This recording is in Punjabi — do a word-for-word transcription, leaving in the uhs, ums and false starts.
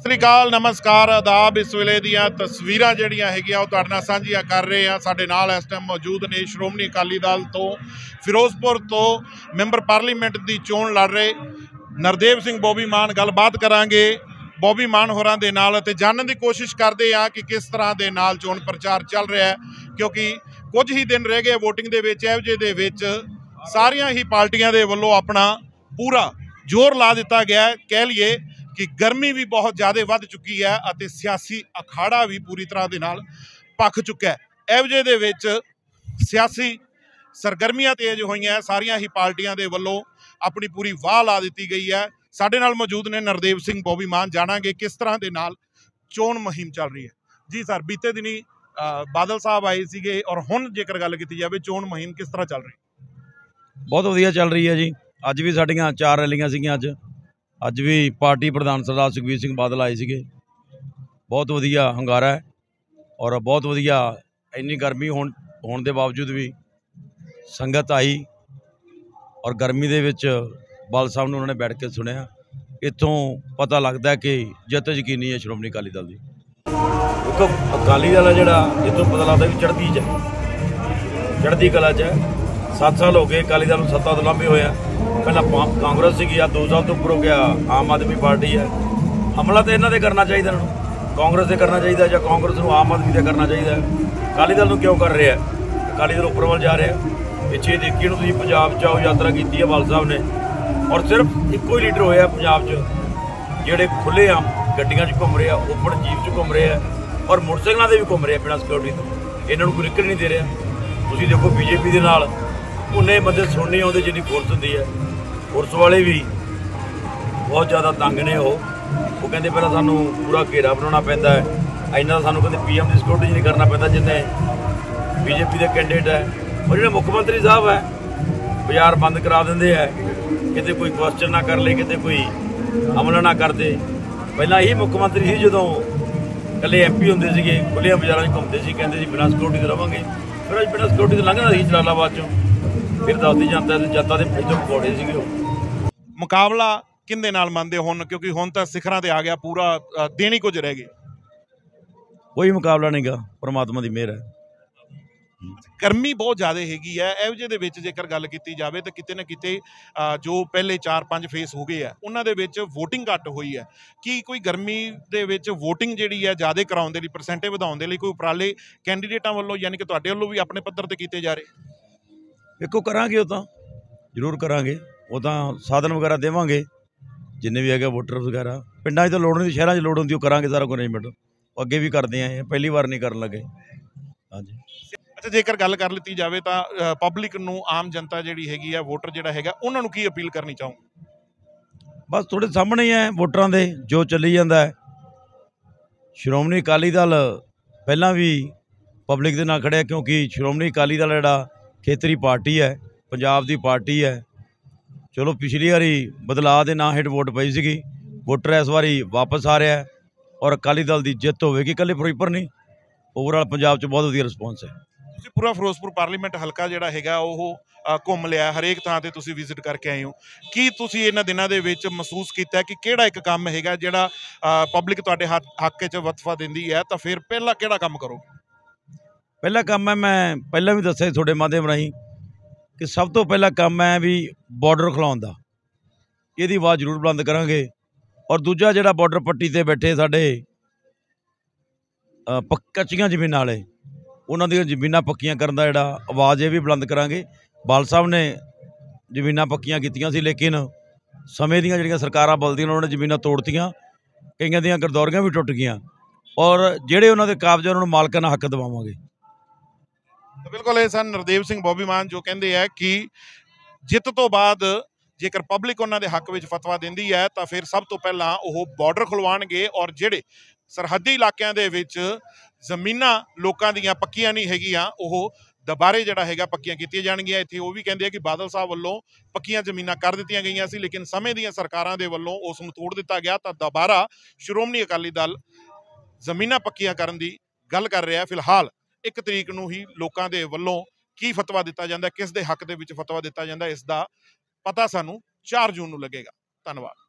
ਸਤਿ ਸ਼੍ਰੀ ਅਕਾਲ, ਨਮਸਕਾਰ, ਆਦਾਬ। इस वेले ਦੀਆਂ ਤਸਵੀਰਾਂ ਜਿਹੜੀਆਂ ਹੈਗੀਆਂ ਉਹ ਤੁਹਾਡੇ ਨਾਲ ਸਾਂਝੀਆਂ ਕਰ ਰਹੇ ਹਾਂ। ਸਾਡੇ ਨਾਲ ਇਸ ਟਾਈਮ ਮੌਜੂਦ ਨੇ ਸ਼੍ਰੋਮਣੀ ਅਕਾਲੀ ਦਲ ਤੋਂ ਫਿਰੋਜ਼ਪੁਰ ਤੋਂ ਮੈਂਬਰ ਪਾਰਲੀਮੈਂਟ ਦੀ ਚੋਣ ਲੜ ਰਹੇ ਨਰਦੇਵ ਸਿੰਘ ਬੋਬੀ ਮਾਨ। ਗੱਲਬਾਤ ਕਰਾਂਗੇ ਬੋਬੀ ਮਾਨ ਹੋਰਾਂ ਦੇ ਨਾਲ ਅਤੇ ਜਾਣਨ ਦੀ ਕੋਸ਼ਿਸ਼ ਕਰਦੇ ਹਾਂ ਕਿ ਕਿਸ ਤਰ੍ਹਾਂ ਦੇ ਨਾਲ ਚੋਣ ਪ੍ਰਚਾਰ ਚੱਲ ਰਿਹਾ ਹੈ, ਕਿਉਂਕਿ ਕੁਝ ਹੀ ਦਿਨ ਰਹਿ ਗਏ ਵੋਟਿੰਗ ਦੇ ਵਿੱਚ। ਇਹੋ ਜਿਹੇ ਦੇ ਵਿੱਚ ਸਾਰੀਆਂ ਹੀ ਪਾਰਟੀਆਂ ਦੇ ਵੱਲੋਂ ਆਪਣਾ ਪੂਰਾ ਜ਼ੋਰ ਲਾ ਦਿੱਤਾ ਗਿਆ ਹੈ। ਕਹਿ ਲਈਏ कि गर्मी भी बहुत ज़्यादा वध चुकी है और सियासी अखाड़ा भी पूरी तरह के नाल पक चुका है। एवजे दे विच सियासी सरगर्मियां तेज हुई हैं, सारिया ही पार्टियां दे वल्लों अपनी पूरी वाह ला दी गई है। साडे नाल मौजूद ने नरदेव सिंह बॉबी मान, जाणांगे किस तरह के नाल चोण मुहिम चल रही है। जी सर, बीते दिनी बादल साहब आए सीगे और हुण जेकर गल की जाए चोण मुहिम किस तरह चल रही? बहुत वधिया चल रही है जी। अज भी साडियां चार रैलियां सीगियां। अज ਅੱਜ ਵੀ ਪਾਰਟੀ ਪ੍ਰਧਾਨ ਸਰਦਾਰ ਸੁਖਬੀਰ ਸਿੰਘ ਬਾਦਲ ਆਏ ਸੀਗੇ। ਬਹੁਤ ਵਧੀਆ ਹੰਗਾਰਾ ਹੈ ਔਰ ਬਹੁਤ ਵਧੀਆ ਇੰਨੀ ਗਰਮੀ ਹੋਣ ਹੋਣ ਦੇ ਬਾਵਜੂਦ ਵੀ ਸੰਗਤ ਆਈ ਔਰ ਗਰਮੀ ਦੇ ਵਿੱਚ ਬਾਲ ਸਾਹਿਬ ਨੂੰ ਉਹਨਾਂ ਨੇ ਬੈਠ ਕੇ ਸੁਣਿਆ। ਇੱਥੋਂ ਪਤਾ ਲੱਗਦਾ ਕਿ ਜਿੱਤ ਯਕੀਨੀ ਹੈ ਸ਼੍ਰੋਮਣੀ ਅਕਾਲੀ ਦਲ ਦੀ। ਕਿਉਂਕਿ ਅਕਾਲੀ ਦਲ ਹੈ ਜਿਹੜਾ ਇੱਥੋਂ ਪਤਾ ਲੱਗਦਾ ਵੀ ਚੜ੍ਹਦੀ 'ਚ ਹੈ, ਚੜ੍ਹਦੀ ਕਲਾ 'ਚ ਹੈ। ਸੱਤ ਸਾਲ ਹੋ ਗਏ ਅਕਾਲੀ ਦਲ ਨੂੰ ਸੱਤਾ ਤੋਂ ਲਾਂਭੇ ਹੋਇਆ। ਪਹਿਲਾਂ ਕਾਂਗਰਸ ਸੀਗੀ, ਆ ਦੋ ਸਾਲ ਤੋਂ ਉੱਪਰ ਹੋ ਗਿਆ ਆਮ ਆਦਮੀ ਪਾਰਟੀ ਹੈ। ਹਮਲਾ ਤਾਂ ਇਹਨਾਂ 'ਤੇ ਕਰਨਾ ਚਾਹੀਦਾ, ਇਹਨਾਂ ਨੂੰ ਕਾਂਗਰਸ 'ਤੇ ਕਰਨਾ ਚਾਹੀਦਾ ਜਾਂ ਕਾਂਗਰਸ ਨੂੰ ਆਮ ਆਦਮੀ 'ਤੇ ਕਰਨਾ ਚਾਹੀਦਾ। ਅਕਾਲੀ ਦਲ ਨੂੰ ਕਿਉਂ ਕਰ ਰਿਹਾ? ਅਕਾਲੀ ਦਲ ਉੱਪਰ ਵੱਲ ਜਾ ਰਿਹਾ। ਪਿੱਛੇ ਦੇਖੀ ਨੂੰ ਤੁਸੀਂ ਪੰਜਾਬ 'ਚ ਆਓ ਯਾਤਰਾ ਕੀਤੀ ਹੈ ਬਾਲ ਸਾਹਿਬ ਨੇ, ਔਰ ਸਿਰਫ ਇੱਕੋ ਹੀ ਲੀਡਰ ਹੋਇਆ ਪੰਜਾਬ 'ਚ ਜਿਹੜੇ ਖੁੱਲ੍ਹੇ ਆਮ ਗੱਡੀਆਂ 'ਚ ਘੁੰਮ ਰਹੇ ਆ, ਓਪਨ ਜੀਪ 'ਚ ਘੁੰਮ ਰਹੇ ਆ ਔਰ ਮੋਟਰਸਾਈਕਲਾਂ 'ਤੇ ਵੀ ਘੁੰਮ ਰਹੇ ਆ ਬਿਨਾਂ ਸਿਕਿਉਰਿਟੀ ਤੋਂ। ਇਹਨਾਂ ਨੂੰ ਕੋਈ ਨਿਕਲ ਨਹੀਂ ਦੇ ਰਿਹਾ। ਤੁਸੀਂ ਦੇਖੋ ਬੀਜੇਪੀ ਦੇ ਨਾਲ ਉਹਨੇ ਬੰਦੇ ਸੁਣਨੇ ਆਉਂਦੇ ਜਿੰਨੀ ਫੋਰਸ ਹੁੰਦੀ ਹੈ। ਪੁਲਿਸ ਵਾਲੇ ਵੀ ਬਹੁਤ ਜ਼ਿਆਦਾ ਤੰਗ ਨੇ। ਉਹ ਉਹ ਕਹਿੰਦੇ ਪਹਿਲਾਂ ਸਾਨੂੰ ਪੂਰਾ ਘੇਰਾ ਬਣਾਉਣਾ ਪੈਂਦਾ ਹੈ, ਇੰਨਾ ਸਾਨੂੰ ਕਹਿੰਦੇ ਪੀ ਐਮ ਦੀ ਸਿਕਿਉਰਿਟੀ ਨਹੀਂ ਕਰਨਾ ਪੈਂਦਾ ਜਿੰਨੇ ਬੀਜੇਪੀ ਦੇ ਕੈਂਡੀਡੇਟ ਹੈ। ਔਰ ਜਿਹੜੇ ਮੁੱਖ ਮੰਤਰੀ ਸਾਹਿਬ ਹੈ ਬਾਜ਼ਾਰ ਬੰਦ ਕਰਾ ਦਿੰਦੇ ਹੈ, ਕਿਤੇ ਕੋਈ ਕੁਐਸਚਨ ਨਾ ਕਰ ਲੇ, ਕਿਤੇ ਕੋਈ ਅਮਲ ਨਾ ਕਰਦੇ। ਪਹਿਲਾਂ ਇਹੀ ਮੁੱਖ ਮੰਤਰੀ ਸੀ ਜਦੋਂ ਇਕੱਲੇ ਐਮ ਪੀ ਹੁੰਦੇ ਸੀਗੇ, ਖੁੱਲ੍ਹੀਆਂ ਬਾਜ਼ਾਰਾਂ 'ਚ ਘੁੰਮਦੇ ਸੀ, ਕਹਿੰਦੇ ਸੀ ਬਿਨਾਂ ਸਿਕਿਉਰਿਟੀ ਦੇ ਰਵਾਂਗੇ। ਫਿਰ ਅੱਜ ਬਿਨਾਂ ਸਿਕਿਉਰਿਟੀ ਤੋਂ ਲੰਘਣਾ ਸੀ ਜਲਾਲਾਬਾਦ 'ਚੋਂ, ਫਿਰ ਦੱਸਦੀ ਜਨਤਾ ਜਨਤਾ ਦੇ ਇੱਥੋਂ ਪਕੌੜੇ ਸੀਗੇ। ਉਹ ਮੁਕਾਬਲਾ ਕਿਹਦੇ ਨਾਲ ਮੰਨਦੇ ਹੁਣ, ਕਿਉਂਕਿ ਹੁਣ ਤਾਂ ਸਿਖਰਾਂ ਤੇ ਆ ਗਿਆ ਪੂਰਾ, ਦਿਨ ਹੀ ਕੁਝ ਰਹਿ ਗਏ। ਕੋਈ ਮੁਕਾਬਲਾ ਨਹੀਂ ਗਾ, ਪਰਮਾਤਮਾ ਦੀ ਮਿਹਰ ਹੈ। ਗਰਮੀ ਬਹੁਤ ਜ਼ਿਆਦਾ ਹੈਗੀ ਹੈ। ਇਹੋ ਜਿਹੇ ਦੇ ਵਿੱਚ ਜੇਕਰ ਗੱਲ ਕੀਤੀ ਜਾਵੇ ਤਾਂ ਕਿਤੇ ਨਾ ਕਿਤੇ ਜੋ ਪਹਿਲੇ ਚਾਰ ਪੰਜ ਫੇਸ ਹੋ ਗਏ ਆ ਉਹਨਾਂ ਦੇ ਵਿੱਚ ਵੋਟਿੰਗ ਘੱਟ ਹੋਈ ਹੈ। ਕੀ ਕੋਈ ਗਰਮੀ ਦੇ ਵਿੱਚ ਵੋਟਿੰਗ ਜਿਹੜੀ ਹੈ ਜ਼ਿਆਦਾ ਕਰਾਉਣ ਦੇ ਲਈ, ਪਰਸੈਂਟੇਜ ਵਧਾਉਣ ਦੇ ਲਈ ਕੋਈ ਉਪਰਾਲੇ ਕੈਂਡੀਡੇਟਾਂ ਵੱਲੋਂ ਯਾਨੀ ਕਿ ਤੁਹਾਡੇ ਵੱਲੋਂ ਵੀ ਆਪਣੇ ਪੱਧਰ ਤੇ ਕੀਤੇ ਜਾ ਰਹੇ? ਵੇਖੋ ਕਰਾਂਗੇ, ਉਹ ਤਾਂ ਜ਼ਰੂਰ ਕਰਾਂਗੇ। ਉਹ ਤਾਂ ਸਾਧਨ ਵਗੈਰਾ ਦੇਵਾਂਗੇ ਜਿੰਨੇ ਵੀ ਹੈਗੇ ਵੋਟਰ ਵਗੈਰਾ। ਪਿੰਡਾਂ 'ਚ ਤਾਂ ਲੋੜ ਨਹੀਂ, ਸ਼ਹਿਰਾਂ 'ਚ ਲੋੜ ਹੁੰਦੀ, ਉਹ ਕਰਾਂਗੇ ਸਾਰਾ ਕੁਝ ਅਰੇਂਜਮੈਂਟ। ਉਹ ਅੱਗੇ ਵੀ ਕਰਦੇ ਆਏ, ਪਹਿਲੀ ਵਾਰ ਨਹੀਂ ਕਰਨ ਲੱਗੇ। ਹਾਂਜੀ। ਅੱਛਾ, ਜੇਕਰ ਗੱਲ ਕਰ ਲਿੱਤੀ ਜਾਵੇ ਤਾਂ ਪਬਲਿਕ ਨੂੰ, ਆਮ ਜਨਤਾ ਜਿਹੜੀ ਹੈਗੀ ਆ, ਵੋਟਰ ਜਿਹੜਾ ਹੈਗਾ, ਉਹਨਾਂ ਨੂੰ ਕੀ ਅਪੀਲ ਕਰਨੀ ਚਾਹੋ? ਬਸ ਤੁਹਾਡੇ ਸਾਹਮਣੇ ਹੀ ਹੈ ਵੋਟਰਾਂ ਦੇ ਜੋ ਚੱਲੀ ਜਾਂਦਾ ਹੈ। ਸ਼੍ਰੋਮਣੀ ਅਕਾਲੀ ਦਲ ਪਹਿਲਾਂ ਵੀ ਪਬਲਿਕ ਦੇ ਨਾਲ ਖੜਿਆ, ਕਿਉਂਕਿ ਸ਼੍ਰੋਮਣੀ ਅਕਾਲੀ ਦਲ ਜਿਹੜਾ ਖੇਤਰੀ ਪਾਰਟੀ ਹੈ, ਪੰਜਾਬ ਦੀ ਪਾਰਟੀ ਹੈ। ਚਲੋ ਪਿਛਲੀ ਵਾਰੀ ਬਦਲਾਅ ਦੇ ਨਾਂ ਹੇਠ ਵੋਟ ਪਈ ਸੀਗੀ, ਵੋਟਰ ਇਸ ਵਾਰੀ ਵਾਪਸ ਆ ਰਿਹਾ ਔਰ ਅਕਾਲੀ ਦਲ ਦੀ ਜਿੱਤ ਹੋਵੇਗੀ। ਇਕੱਲੇ ਫਿਰੋਜ਼ਪੁਰ ਨਹੀਂ, ਓਵਰਆਲ ਪੰਜਾਬ 'ਚ ਬਹੁਤ ਵਧੀਆ ਰਿਸਪੌਂਸ ਹੈ। ਤੁਸੀਂ ਪੂਰਾ ਫਿਰੋਜ਼ਪੁਰ ਪਾਰਲੀਮੈਂਟ ਹਲਕਾ ਜਿਹੜਾ ਹੈਗਾ ਉਹ ਘੁੰਮ ਲਿਆ, ਹਰੇਕ ਥਾਂ ਤੇ ਤੁਸੀਂ ਵਿਜ਼ਿਟ ਕਰਕੇ ਆਏ ਹੋ। ਕੀ ਤੁਸੀਂ ਇਹਨਾਂ ਦਿਨਾਂ ਦੇ ਵਿੱਚ ਮਹਿਸੂਸ ਕੀਤਾ ਕਿ ਕਿਹੜਾ ਇੱਕ ਕੰਮ ਹੈਗਾ ਜਿਹੜਾ ਪਬਲਿਕ ਤੁਹਾਡੇ ਹੱਕ ਹੱਕ 'ਚ ਵਤਫਾ ਦਿੰਦੀ ਹੈ, ਤਾਂ ਫਿਰ ਪਹਿਲਾਂ ਕਿਹੜਾ ਕੰਮ ਕਰੋ? ਪਹਿਲਾ ਕੰਮ ਹੈ, ਮੈਂ ਪਹਿਲਾਂ ਵੀ ਦੱਸਿਆ ਤੁਹਾਡੇ ਮਾਧਿਅਮ ਰਾਹੀਂ, ਕਿ ਸਭ ਤੋਂ ਪਹਿਲਾ ਕੰਮ ਹੈ ਵੀ ਬਾਰਡਰ ਖਿਲਾਉਣ ਦਾ। ਇਹਦੀ ਆਵਾਜ਼ ਜ਼ਰੂਰ ਬੁਲੰਦ ਕਰਾਂਗੇ। ਔਰ ਦੂਜਾ ਜਿਹੜਾ ਬਾਰਡਰ ਪੱਟੀ 'ਤੇ ਬੈਠੇ ਸਾਡੇ ਪ ਕੱਚੀਆਂ ਜ਼ਮੀਨਾਂ ਵਾਲੇ, ਉਹਨਾਂ ਦੀਆਂ ਜ਼ਮੀਨਾਂ ਪੱਕੀਆਂ ਕਰਨ ਦਾ ਜਿਹੜਾ ਆਵਾਜ਼ ਇਹ ਵੀ ਬੁਲੰਦ ਕਰਾਂਗੇ। ਬਾਲ ਸਾਹਿਬ ਨੇ ਜ਼ਮੀਨਾਂ ਪੱਕੀਆਂ ਕੀਤੀਆਂ ਸੀ, ਲੇਕਿਨ ਸਮੇਂ ਦੀਆਂ ਜਿਹੜੀਆਂ ਸਰਕਾਰਾਂ ਬਦਲਦੀਆਂ ਉਹਨਾਂ ਨੇ ਜ਼ਮੀਨਾਂ ਤੋੜਤੀਆਂ, ਕਈਆਂ ਦੀਆਂ ਗਰਦੌਰੀਆਂ ਵੀ ਟੁੱਟ ਗਈਆਂ ਔਰ ਜਿਹੜੇ ਉਹਨਾਂ ਦੇ ਕਾਬਜ਼ ਉਹਨਾਂ ਨੂੰ ਮਾਲਕਾਨਾ ਹੱਕ ਦਿਵਾਵਾਂਗੇ। ਬਿਲਕੁਲ, ਇਹ ਸਨ ਨਰਦੇਵ ਸਿੰਘ ਬੋਬੀ ਮਾਨ, ਜੋ ਕਹਿੰਦੇ ਹੈ ਕਿ ਜਿੱਤ ਤੋਂ ਬਾਅਦ ਜੇਕਰ ਪਬਲਿਕ ਉਹਨਾਂ ਦੇ ਹੱਕ ਵਿੱਚ ਫਤਵਾ ਦਿੰਦੀ ਹੈ ਤਾਂ ਫਿਰ ਸਭ ਤੋਂ ਪਹਿਲਾਂ ਉਹ ਬਾਰਡਰ ਖੁਲਵਾਉਣਗੇ ਔਰ ਜਿਹੜੇ ਸਰਹੱਦੀ ਇਲਾਕਿਆਂ ਦੇ ਵਿੱਚ ਜ਼ਮੀਨਾਂ ਲੋਕਾਂ ਦੀਆਂ ਪੱਕੀਆਂ ਨਹੀਂ ਹੈਗੀਆਂ ਉਹ ਦੁਬਾਰੇ ਜਿਹੜਾ ਹੈਗਾ ਪੱਕੀਆਂ ਕੀਤੀਆਂ ਜਾਣਗੀਆਂ। ਇੱਥੇ ਉਹ ਵੀ ਕਹਿੰਦੇ ਆ ਕਿ ਬਾਦਲ ਸਾਹਿਬ ਵੱਲੋਂ ਪੱਕੀਆਂ ਜ਼ਮੀਨਾਂ ਕਰ ਦਿੱਤੀਆਂ ਗਈਆਂ ਸੀ, ਲੇਕਿਨ ਸਮੇਂ ਦੀਆਂ ਸਰਕਾਰਾਂ ਦੇ ਵੱਲੋਂ ਉਸ ਨੂੰ ਤੋੜ ਦਿੱਤਾ ਗਿਆ, ਤਾਂ ਦੁਬਾਰਾ ਸ਼੍ਰੋਮਣੀ ਅਕਾਲੀ ਦਲ ਜ਼ਮੀਨਾਂ ਪੱਕੀਆਂ ਕਰਨ ਦੀ ਗੱਲ ਕਰ ਰਿਹਾ। ਫਿਲਹਾਲ ਇੱਕ ਤਰੀਕ ਨੂੰ ਹੀ ਲੋਕਾਂ ਦੇ ਵੱਲੋਂ ਕੀ ਫਤਵਾ ਦਿੱਤਾ ਜਾਂਦਾ, ਕਿਸ ਦੇ ਹੱਕ ਦੇ ਵਿੱਚ ਫਤਵਾ ਦਿੱਤਾ ਜਾਂਦਾ, ਇਸ ਦਾ ਪਤਾ ਸਾਨੂੰ ਚਾਰ ਜੂਨ ਨੂੰ ਲੱਗੇਗਾ। ਧੰਨਵਾਦ।